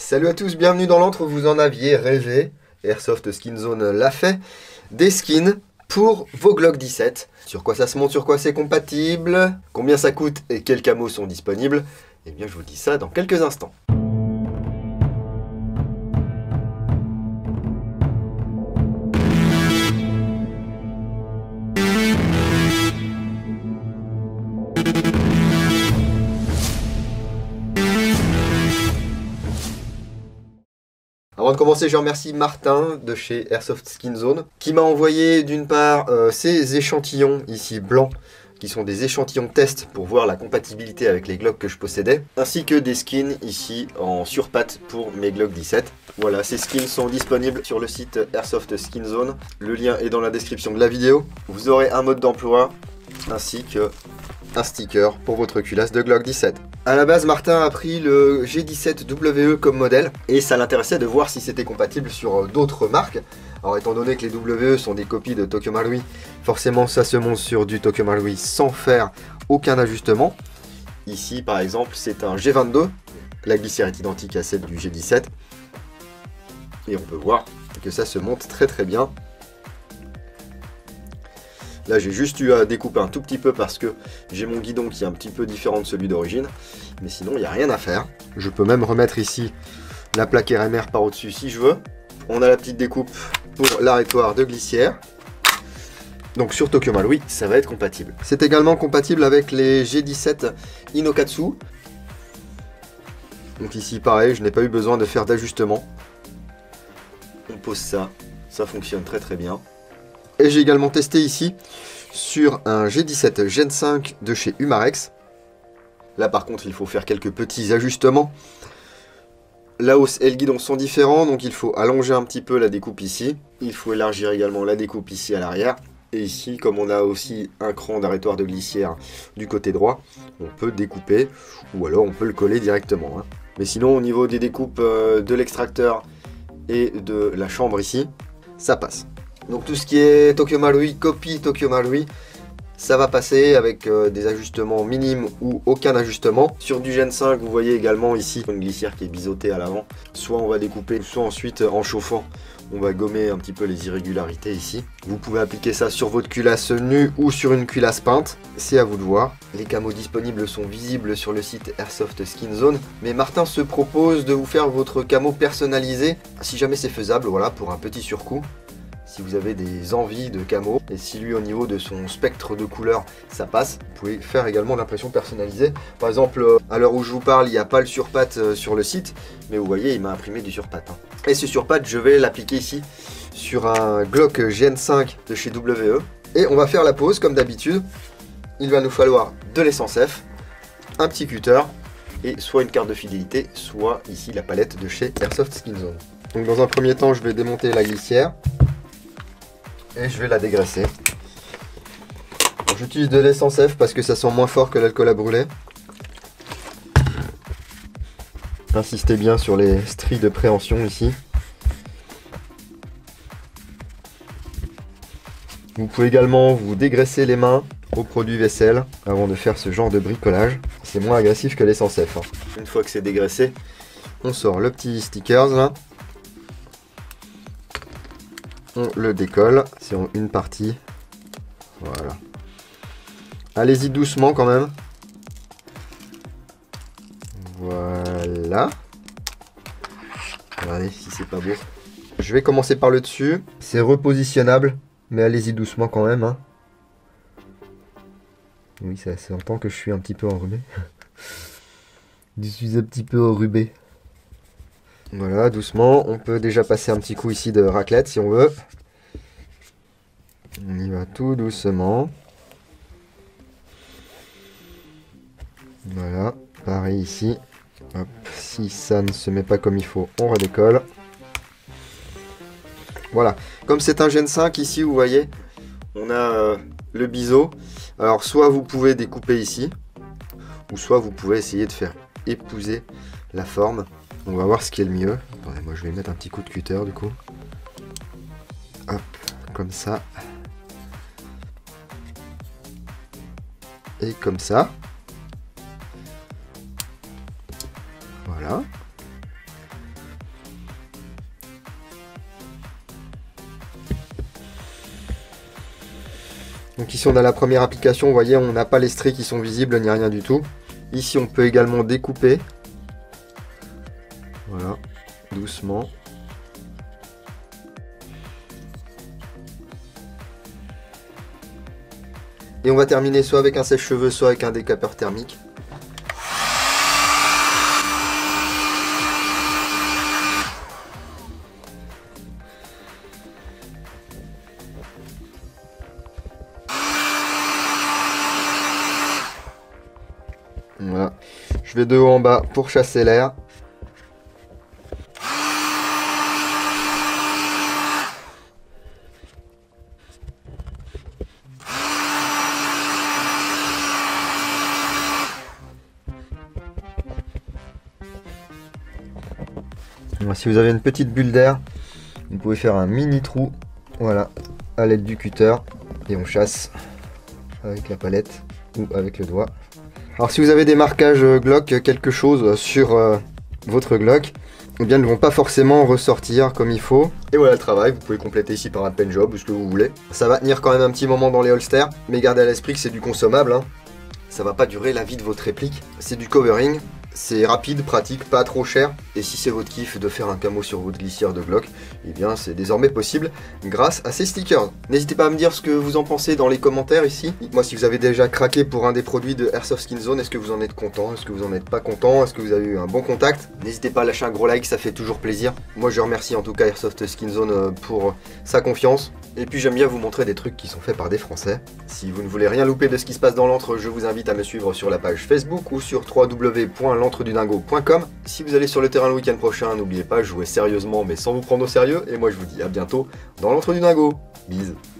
Salut à tous, bienvenue dans l'antre, vous en aviez rêvé. Airsoft Skin Zone l'a fait. Des skins pour vos Glock 17. Sur quoi ça se monte, sur quoi c'est compatible, combien ça coûte et quels camos sont disponibles. Eh bien je vous dis ça dans quelques instants. Avant de commencer, je remercie Martin de chez Airsoft Skin Zone qui m'a envoyé d'une part ces échantillons ici blancs qui sont des échantillons test pour voir la compatibilité avec les Glock que je possédais, ainsi que des skins ici en surpatte pour mes Glock 17. Voilà, ces skins sont disponibles sur le site Airsoft Skin Zone. Le lien est dans la description de la vidéo. Vous aurez un mode d'emploi ainsi que un sticker pour votre culasse de Glock 17. A la base, Martin a pris le G17WE comme modèle et ça l'intéressait de voir si c'était compatible sur d'autres marques. Alors étant donné que les WE sont des copies de Tokyo Marui, forcément ça se monte sur du Tokyo Marui sans faire aucun ajustement. Ici par exemple c'est un G22, la glissière est identique à celle du G17 et on peut voir que ça se monte très très bien. Là j'ai juste eu à découper un tout petit peu parce que j'ai mon guidon qui est un petit peu différent de celui d'origine. Mais sinon il n'y a rien à faire. Je peux même remettre ici la plaque RMR par au-dessus si je veux. On a la petite découpe pour l'arrêtoir de glissière. Donc sur Tokyo Marui ça va être compatible. C'est également compatible avec les G17 Inokatsu. Donc ici pareil, je n'ai pas eu besoin de faire d'ajustement. On pose ça, ça fonctionne très très bien. Et j'ai également testé ici sur un G17 Gen 5 de chez Umarex. Là par contre il faut faire quelques petits ajustements. La hausse et le guidon sont différents, donc il faut allonger un petit peu la découpe ici. Il faut élargir également la découpe ici à l'arrière. Et ici, comme on a aussi un cran d'arrêtoir de glissière du côté droit, on peut découper ou alors on peut le coller directement. Mais sinon au niveau des découpes de l'extracteur et de la chambre ici, ça passe. Donc tout ce qui est Tokyo Marui, copie Tokyo Marui, ça va passer avec des ajustements minimes ou aucun ajustement. Sur du Gen 5, vous voyez également ici une glissière qui est biseautée à l'avant. Soit on va découper, soit ensuite en chauffant, on va gommer un petit peu les irrégularités ici. Vous pouvez appliquer ça sur votre culasse nue ou sur une culasse peinte, c'est à vous de voir. Les camos disponibles sont visibles sur le site Airsoft Skin Zone, mais Martin se propose de vous faire votre camo personnalisé, si jamais c'est faisable, voilà, pour un petit surcoût. Si vous avez des envies de camo, et si lui au niveau de son spectre de couleurs ça passe, vous pouvez faire également l'impression personnalisée. Par exemple, à l'heure où je vous parle, il n'y a pas le surpatte sur le site, mais vous voyez, il m'a imprimé du surpatte. Et ce surpatte, je vais l'appliquer ici sur un Glock Gen 5 de chez WE. Et on va faire la pose comme d'habitude. Il va nous falloir de l'essence F, un petit cutter, et soit une carte de fidélité, soit ici la palette de chez Airsoft Skin Zone. Donc dans un premier temps, je vais démonter la glissière. Et je vais la dégraisser. J'utilise de l'essence F parce que ça sent moins fort que l'alcool à brûler. Insistez bien sur les stries de préhension ici. Vous pouvez également vous dégraisser les mains au produit vaisselle avant de faire ce genre de bricolage. C'est moins agressif que l'essence F. Une fois que c'est dégraissé, on sort le petit stickers là. On le décolle, c'est en une partie. Voilà. Allez-y doucement quand même. Voilà. Regardez si c'est pas beau. Je vais commencer par le dessus. C'est repositionnable, mais allez-y doucement quand même. Hein. Oui, ça s'entend que je suis un petit peu enrhumé. Je suis un petit peu enrhumé. Voilà, doucement. On peut déjà passer un petit coup ici de raclette si on veut. On y va tout doucement. Voilà, pareil ici. Hop, si ça ne se met pas comme il faut, on redécolle. Voilà, comme c'est un Gen 5 ici, vous voyez, on a le biseau. Alors soit vous pouvez découper ici, ou soit vous pouvez essayer de faire épouser la forme. On va voir ce qui est le mieux. Attendez, moi je vais mettre un petit coup de cutter du coup. Hop, comme ça. Et comme ça. Voilà. Donc ici on a la première application, vous voyez on n'a pas les traits qui sont visibles ni rien du tout. Ici on peut également découper. Voilà, doucement. Et on va terminer soit avec un sèche-cheveux, soit avec un décapeur thermique. Voilà, je vais de haut en bas pour chasser l'air. Si vous avez une petite bulle d'air, vous pouvez faire un mini trou, voilà, à l'aide du cutter, et on chasse avec la palette ou avec le doigt. Alors si vous avez des marquages Glock, quelque chose sur votre Glock, eh bien, ils ne vont pas forcément ressortir comme il faut. Et voilà le travail, vous pouvez compléter ici par un pen job ou ce que vous voulez. Ça va tenir quand même un petit moment dans les holsters, mais gardez à l'esprit que c'est du consommable, hein. Ça va pas durer la vie de votre réplique. C'est du covering, c'est rapide, pratique, pas trop cher. Et si c'est votre kiff de faire un camo sur votre glissière de Glock, eh bien c'est désormais possible grâce à ces stickers. N'hésitez pas à me dire ce que vous en pensez dans les commentaires ici. Dites-moi si vous avez déjà craqué pour un des produits de Airsoft Skin Zone. Est-ce que vous en êtes content? Est-ce que vous en êtes pas content? Est-ce que vous avez eu un bon contact? N'hésitez pas à lâcher un gros like, ça fait toujours plaisir. Moi je remercie en tout cas Airsoft Skin Zone pour sa confiance. Et puis j'aime bien vous montrer des trucs qui sont faits par des Français. Si vous ne voulez rien louper de ce qui se passe dans l'antre, je vous invite à me suivre sur la page Facebook ou sur www.l'antredudingo.com. Si vous allez sur le terrain le week-end prochain, n'oubliez pas, jouez sérieusement mais sans vous prendre au sérieux. Et moi je vous dis à bientôt dans l'antre du dingo. Bisous.